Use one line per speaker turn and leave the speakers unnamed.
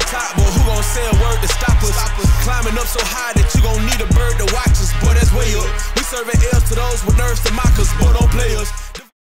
the top, but who gon' say a word to stop us? Climbing up so high that you gon' need a bird to watch us. Boy, that's way up. We serving L's to those with nerves to mock us, but don't play us.